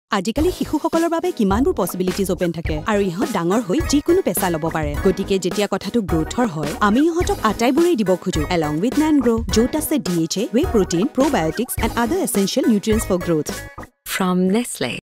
আজিকালি শিশুসকলৰ বাবে কিমানবোৰ পসিবিলিটিজ ওপেন থাকে আৰু ইহঁত ডাঙৰ হৈ যিকোনো পেছা ল'ব পাৰে গতিকে যেতিয়া কথাটো গ্ৰোথৰ হয় আমি ইহঁতক আটাইবোৰেই দিব খোজো along with Nan Grow য'ত আছে DHA, whey protein, probiotics and other essential nutrients for growth from Nestle